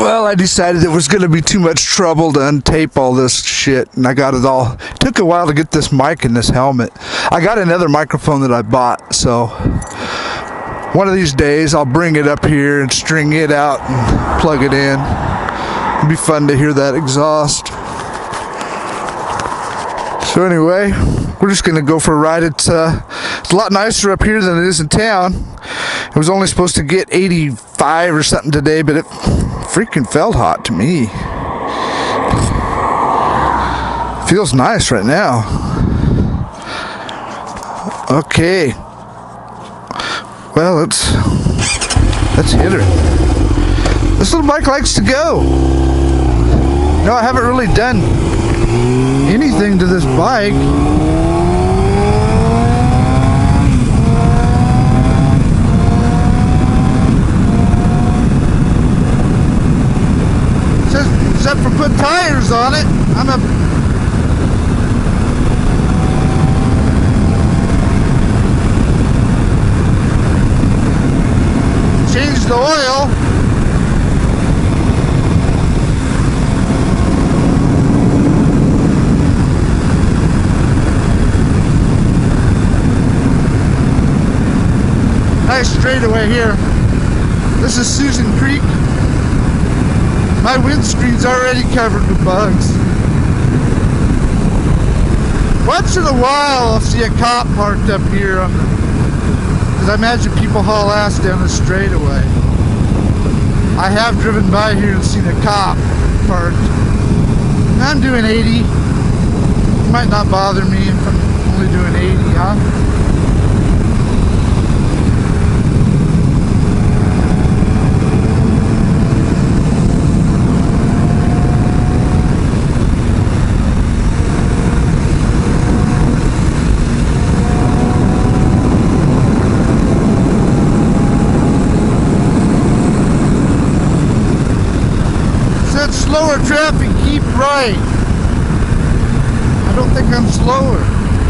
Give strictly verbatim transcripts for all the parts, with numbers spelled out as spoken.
Well, I decided it was going to be too much trouble to untape all this shit, and I got it all. It took a while to get this mic and this helmet. I got another microphone that I bought, so one of these days I'll bring it up here and string it out and plug it in. It'll be fun to hear that exhaust. So anyway, we're just going to go for a ride. It's, uh, it's a lot nicer up here than it is in town. It was only supposed to get eighty-five or something today, but it freaking felt hot to me. Feels nice right now. Okay. Well, let's let's hit her. This little bike likes to go. No, I haven't really done anything to this bike. Except for putting tires on it. I'm a changed the oil. Nice straightaway here. This is Susan Creek. My windscreen's already covered with bugs. Once in a while I'll see a cop parked up here on the, because I imagine people haul ass down the straightaway. I have driven by here and seen a cop parked. I'm doing eighty. It might not bother me if I'm only doing eighty, huh? Slower traffic, keep right. I don't think I'm slower.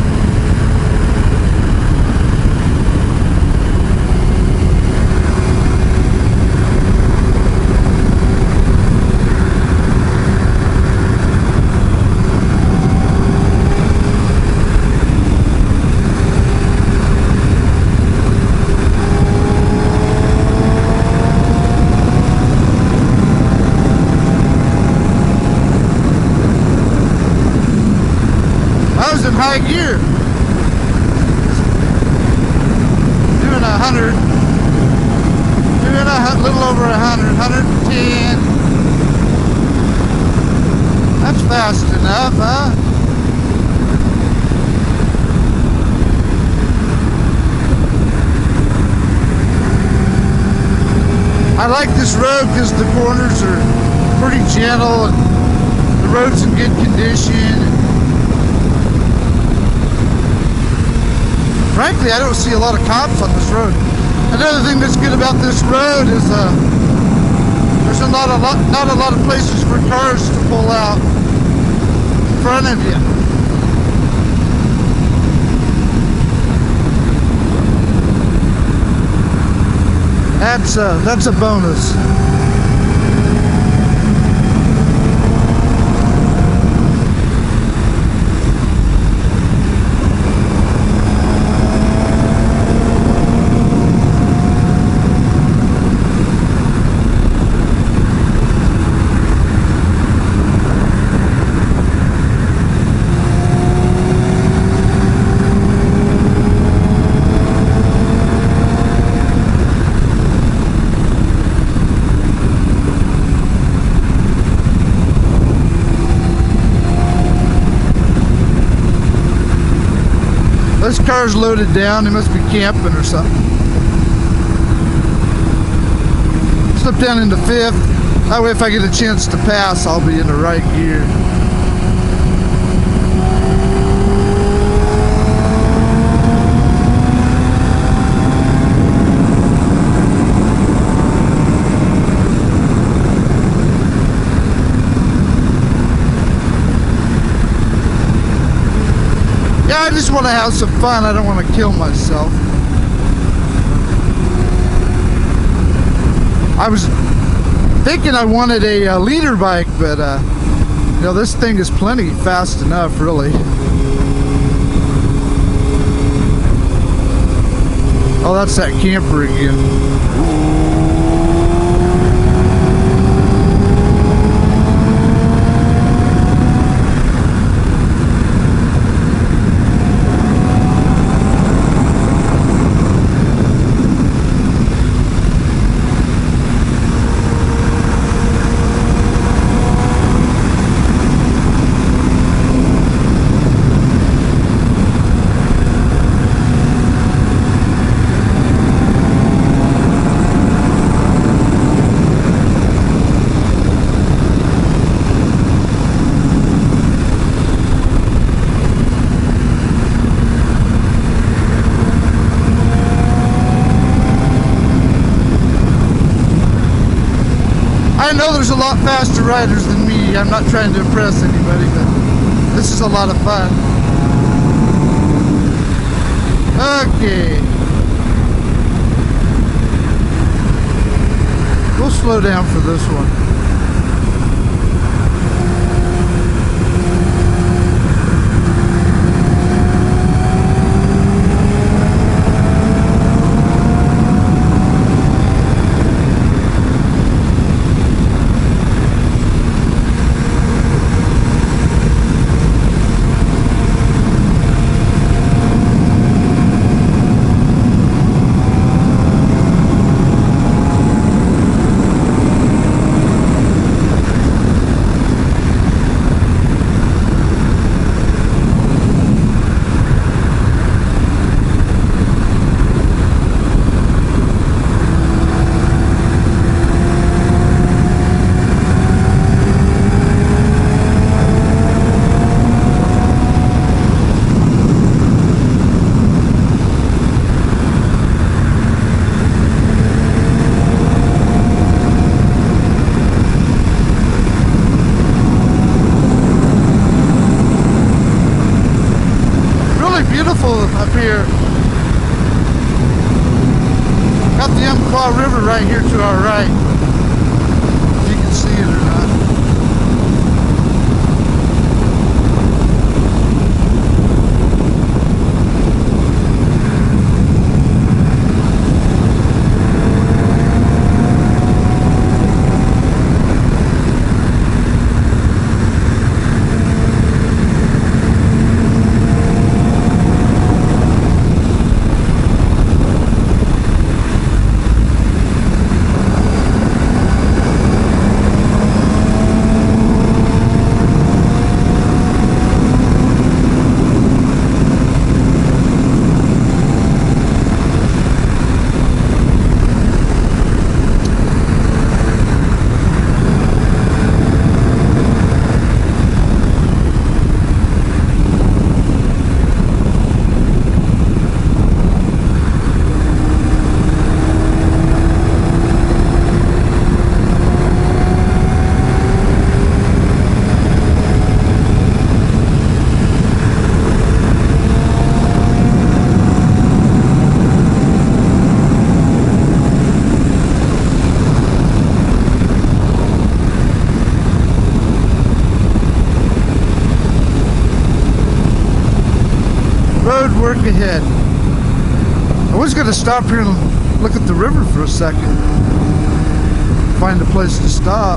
In high gear, doing a hundred, doing a little over a hundred, one hundred ten. That's fast enough, huh? I like this road because the corners are pretty gentle and the road's in good condition. Frankly, I don't see a lot of cops on this road. Another thing that's good about this road is uh, there's a not a lot, not a lot of places for cars to pull out in front of you. That's uh, that's a bonus. This car's loaded down. They must be camping or something. Slip down into fifth. That way if I get a chance to pass, I'll be in the right gear. I just want to have some fun. I don't want to kill myself. I was thinking I wanted a, uh leader bike, but uh, you know, this thing is plenty fast enough, really. Oh, that's that camper again. I know there's a lot faster riders than me. I'm not trying to impress anybody, but this is a lot of fun. Okay. We'll slow down for this one. Up here. Got the Umpqua River right here to our right. If you can see it or not. Road work ahead. I was going to stop here and look at the river for a second. Find a place to stop.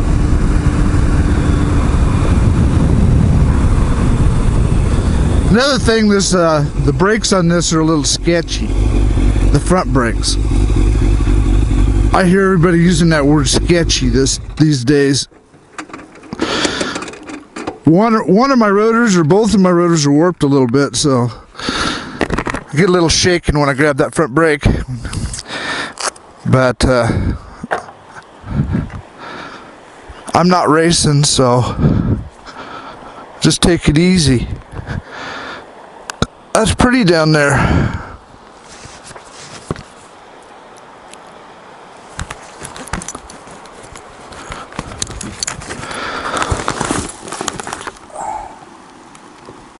Another thing, this uh, the brakes on this are a little sketchy. The front brakes. I hear everybody using that word sketchy this these days. One one of my rotors or both of my rotors are warped a little bit, so I get a little shaken when I grab that front brake. But uh, I'm not racing, so just take it easy. That's pretty down there.